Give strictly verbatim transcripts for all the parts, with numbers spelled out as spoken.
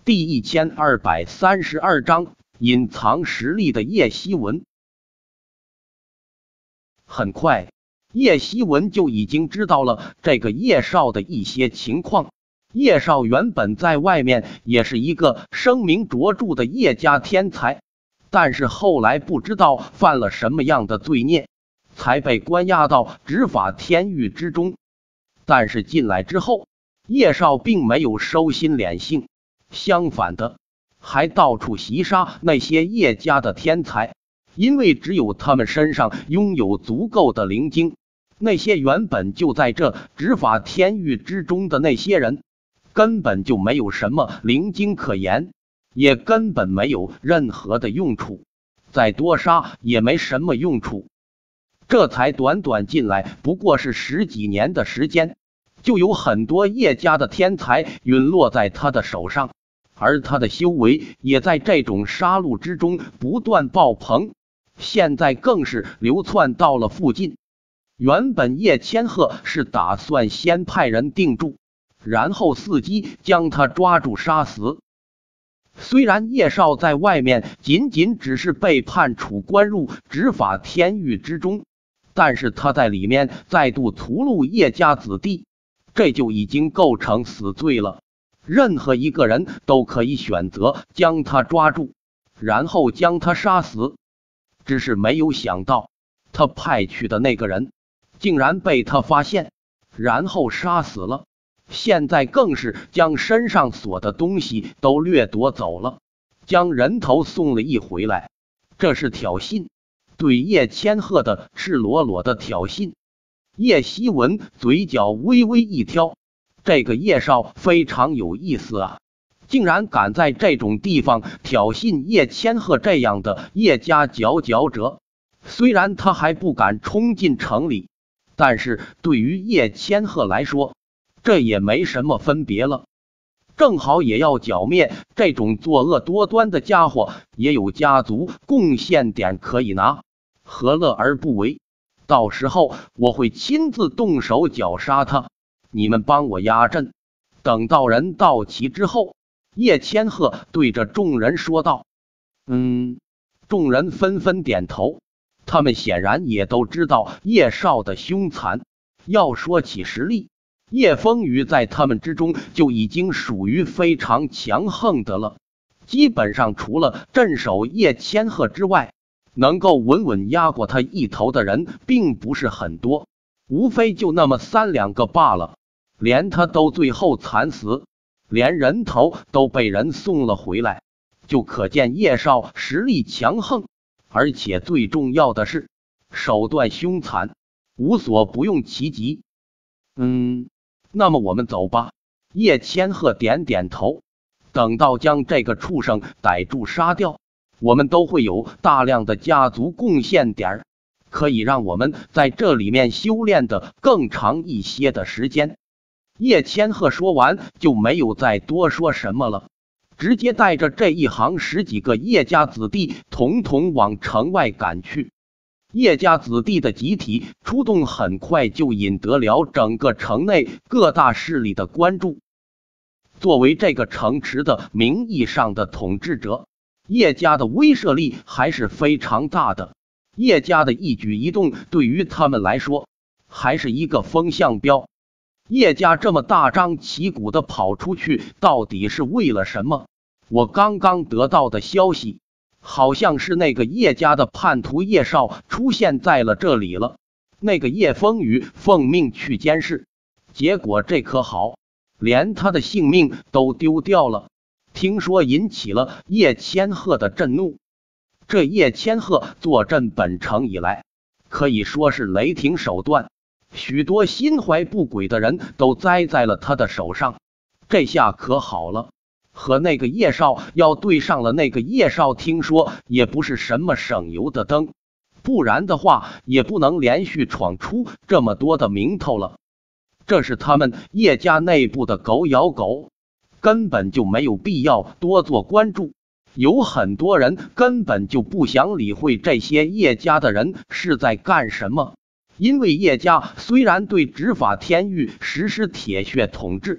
第一千二百三十二章隐藏实力的叶希文。很快，叶希文就已经知道了这个叶少的一些情况。叶少原本在外面也是一个声名卓著的叶家天才，但是后来不知道犯了什么样的罪孽，才被关押到执法天狱之中。但是进来之后，叶少并没有收心敛性，相反的，还到处袭杀那些叶家的天才，因为只有他们身上拥有足够的灵晶，那些原本就在这执法天狱之中的那些人，根本就没有什么灵晶可言，也根本没有任何的用处，再多杀也没什么用处。这才短短进来不过是十几年的时间，就有很多叶家的天才陨落在他的手上，而他的修为也在这种杀戮之中不断爆棚，现在更是流窜到了附近。原本叶千鹤是打算先派人定住，然后伺机将他抓住杀死。虽然叶少在外面仅仅只是被判处关入执法天狱之中，但是他在里面再度屠戮叶家子弟，这就已经构成死罪了。任何一个人都可以选择将他抓住，然后将他杀死。只是没有想到，他派去的那个人竟然被他发现，然后杀死了。现在更是将身上所的东西都掠夺走了，将人头送了一回来。这是挑衅，对叶千鹤的赤裸裸的挑衅。叶希文嘴角微微一挑，这个叶少非常有意思啊，竟然敢在这种地方挑衅叶千鹤这样的叶家佼佼者。虽然他还不敢冲进城里，但是对于叶千鹤来说，这也没什么分别了。正好也要剿灭这种作恶多端的家伙，也有家族贡献点可以拿，何乐而不为？到时候我会亲自动手绞杀他，你们帮我压阵。等到人到齐之后，叶千鹤对着众人说道。嗯，众人纷纷点头，他们显然也都知道叶少的凶残。要说起实力，叶风雨在他们之中就已经属于非常强横的了，基本上除了镇守叶千鹤之外，能够稳稳压过他一头的人并不是很多，无非就那么三两个罢了。连他都最后惨死，连人头都被人送了回来，就可见叶少实力强横，而且最重要的是手段凶残，无所不用其极。嗯，那么我们走吧。叶千鹤点点头，等到将这个畜生逮住杀掉，我们都会有大量的家族贡献点，可以让我们在这里面修炼的更长一些的时间。叶千鹤说完就没有再多说什么了，直接带着这一行十几个叶家子弟统统往城外赶去。叶家子弟的集体出动很快就引得了整个城内各大势力的关注。作为这个城池的名义上的统治者，叶家的威慑力还是非常大的，叶家的一举一动对于他们来说还是一个风向标。叶家这么大张旗鼓的跑出去，到底是为了什么？我刚刚得到的消息，好像是那个叶家的叛徒叶少出现在了这里了。那个叶风雨奉命去监视，结果这可好，连他的性命都丢掉了。听说引起了叶千鹤的震怒。这叶千鹤坐镇本城以来，可以说是雷霆手段，许多心怀不轨的人都栽在了他的手上。这下可好了，和那个叶少要对上了。那个叶少听说也不是什么省油的灯，不然的话也不能连续闯出这么多的名头了。这是他们叶家内部的狗咬狗，根本就没有必要多做关注。有很多人根本就不想理会这些叶家的人是在干什么，因为叶家虽然对执法天狱实施铁血统治，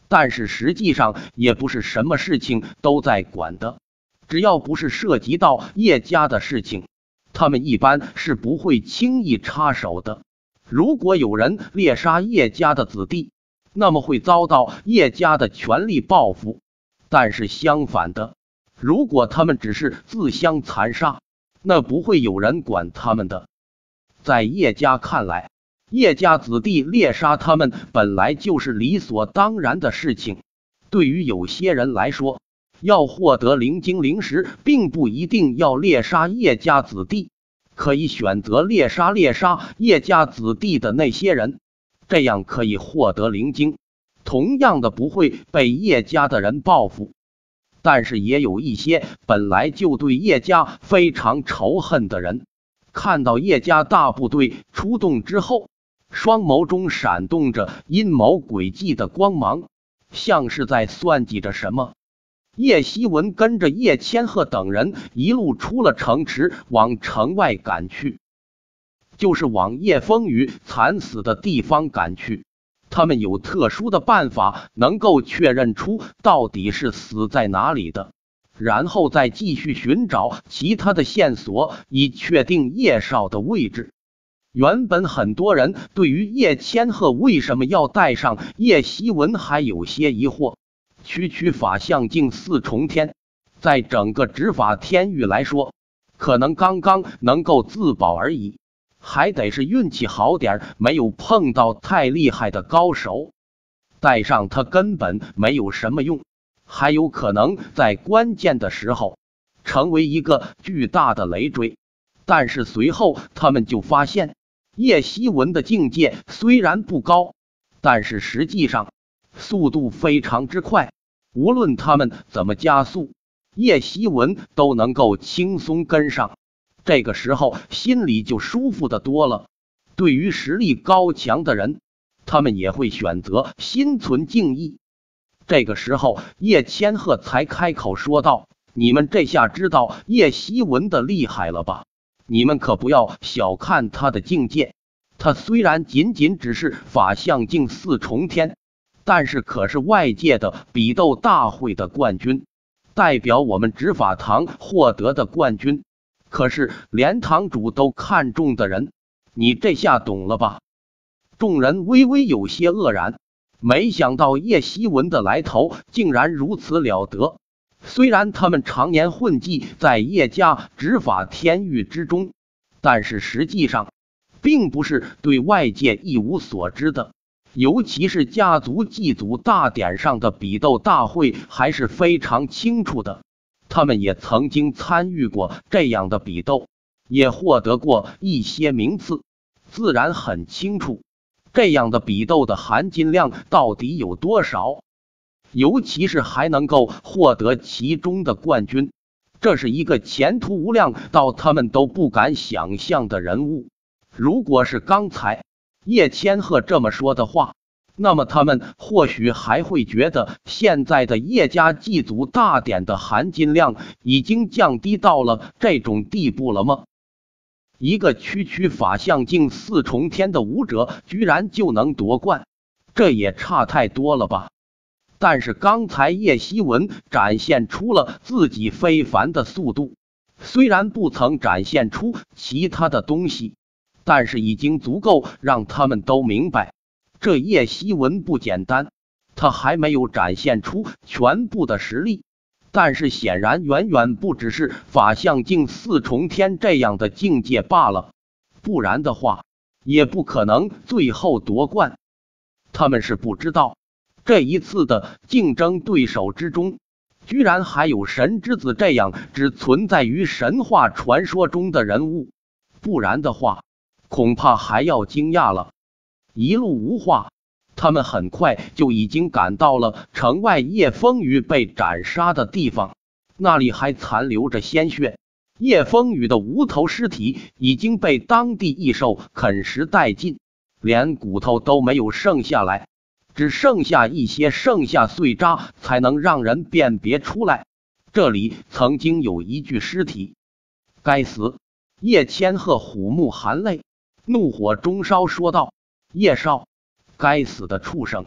但是实际上也不是什么事情都在管的，只要不是涉及到叶家的事情，他们一般是不会轻易插手的。如果有人猎杀叶家的子弟，那么会遭到叶家的全力报复。但是相反的，如果他们只是自相残杀，那不会有人管他们的。在叶家看来，叶家子弟猎杀他们本来就是理所当然的事情。对于有些人来说，要获得灵晶灵石，并不一定要猎杀叶家子弟，可以选择猎杀猎杀叶家子弟的那些人，这样可以获得灵晶，同样的不会被叶家的人报复。但是也有一些本来就对叶家非常仇恨的人，看到叶家大部队出动之后，双眸中闪动着阴谋诡计的光芒，像是在算计着什么。叶希文跟着叶千鹤等人一路出了城池，往城外赶去，就是往叶风雨惨死的地方赶去。他们有特殊的办法，能够确认出到底是死在哪里的，然后再继续寻找其他的线索，以确定叶少的位置。原本很多人对于叶千鹤为什么要带上叶希文还有些疑惑。区区法相境四重天，在整个执法天域来说，可能刚刚能够自保而已，还得是运气好点，没有碰到太厉害的高手。带上他根本没有什么用，还有可能在关键的时候成为一个巨大的累赘。但是随后他们就发现，叶希文的境界虽然不高，但是实际上速度非常之快，无论他们怎么加速，叶希文都能够轻松跟上。这个时候心里就舒服的多了。对于实力高强的人，他们也会选择心存敬意。这个时候叶千鹤才开口说道：你们这下知道叶希文的厉害了吧？你们可不要小看他的境界，他虽然仅仅只是法相境四重天，但是可是外界的比斗大会的冠军，代表我们执法堂获得的冠军，可是连堂主都看中的人，你这下懂了吧？众人微微有些愕然，没想到叶希文的来头竟然如此了得。虽然他们常年混迹在叶家执法天域之中，但是实际上并不是对外界一无所知的。尤其是家族祭祖大典上的比斗大会还是非常清楚的，他们也曾经参与过这样的比斗，也获得过一些名次，自然很清楚这样的比斗的含金量到底有多少。尤其是还能够获得其中的冠军，这是一个前途无量到他们都不敢想象的人物。如果是刚才叶千鹤这么说的话，那么他们或许还会觉得现在的叶家祭祖大典的含金量已经降低到了这种地步了吗？一个区区法相境四重天的武者居然就能夺冠，这也差太多了吧？但是刚才叶希文展现出了自己非凡的速度，虽然不曾展现出其他的东西，但是已经足够让他们都明白，这叶希文不简单。他还没有展现出全部的实力，但是显然远远不只是法相境四重天这样的境界罢了，不然的话也不可能最后夺冠。他们是不知道这一次的竞争对手之中，居然还有神之子这样只存在于神话传说中的人物，不然的话恐怕还要惊讶了。一路无话，他们很快就已经赶到了城外叶风雨被斩杀的地方，那里还残留着鲜血，叶风雨的无头尸体已经被当地异兽啃食殆尽，连骨头都没有剩下来，只剩下一些剩下碎渣才能让人辨别出来，这里曾经有一具尸体。该死！叶千鹤虎目含泪，怒火中烧说道：叶少，该死的畜生，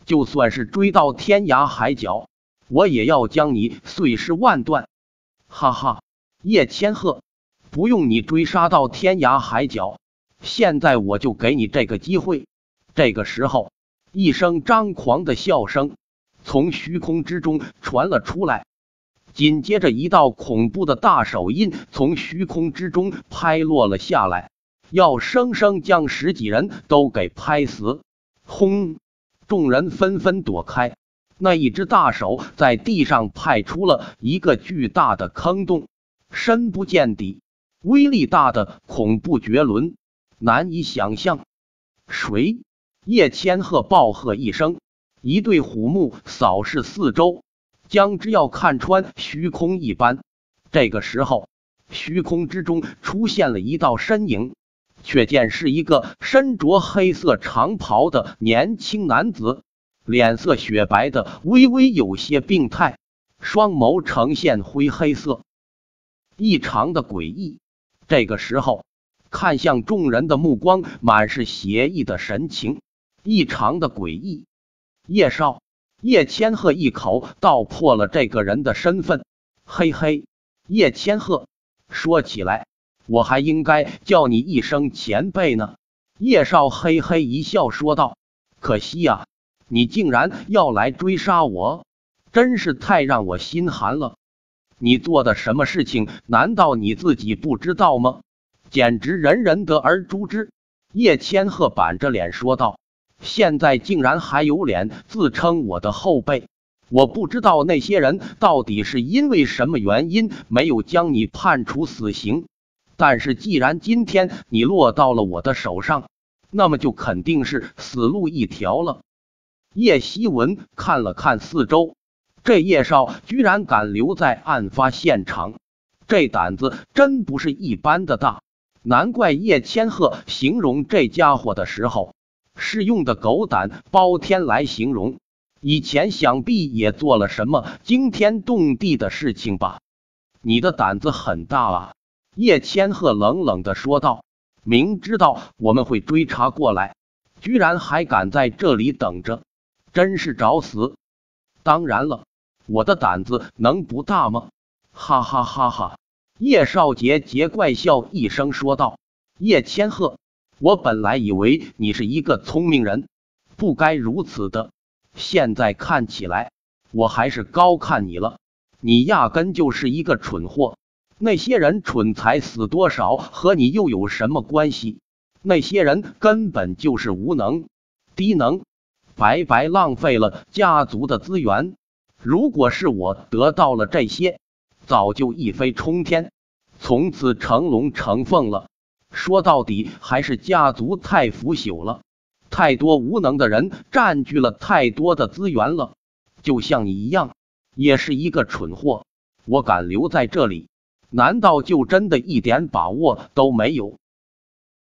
就算是追到天涯海角，我也要将你碎尸万段。哈哈，叶千鹤，不用你追杀到天涯海角，现在我就给你这个机会。这个时候，一声张狂的笑声从虚空之中传了出来，紧接着一道恐怖的大手印从虚空之中拍落了下来，要生生将十几人都给拍死。轰！众人纷纷躲开，那一只大手在地上拍出了一个巨大的坑洞，深不见底，威力大的恐怖绝伦，难以想象。谁？叶千鹤暴喝一声，一对虎目扫视四周，将之要看穿虚空一般。这个时候，虚空之中出现了一道身影，却见是一个身着黑色长袍的年轻男子，脸色雪白的微微有些病态，双眸呈现灰黑色，异常的诡异。这个时候，看向众人的目光满是邪异的神情，异常的诡异。叶少，叶千鹤一口道破了这个人的身份。嘿嘿，叶千鹤，说起来，我还应该叫你一声前辈呢。叶少嘿嘿一笑说道，可惜呀，你竟然要来追杀我，真是太让我心寒了。你做的什么事情，难道你自己不知道吗？简直人人得而诛之。叶千鹤板着脸说道，现在竟然还有脸自称我的后辈，我不知道那些人到底是因为什么原因没有将你判处死刑，但是既然今天你落到了我的手上，那么就肯定是死路一条了。叶希文看了看四周，这叶少居然敢留在案发现场，这胆子真不是一般的大，难怪叶千鹤形容这家伙的时候是用的狗胆包天来形容，以前想必也做了什么惊天动地的事情吧？你的胆子很大啊！叶千鹤冷冷地说道，明知道我们会追查过来，居然还敢在这里等着，真是找死！当然了，我的胆子能不大吗？哈哈哈哈！叶少杰杰怪笑一声说道，叶千鹤，我本来以为你是一个聪明人，不该如此的，现在看起来我还是高看你了，你压根就是一个蠢货。那些人蠢才死多少和你又有什么关系？那些人根本就是无能、低能，白白浪费了家族的资源。如果是我得到了这些，早就一飞冲天，从此成龙成凤了。说到底还是家族太腐朽了，太多无能的人占据了太多的资源了。就像你一样，也是一个蠢货。我敢留在这里，难道就真的一点把握都没有？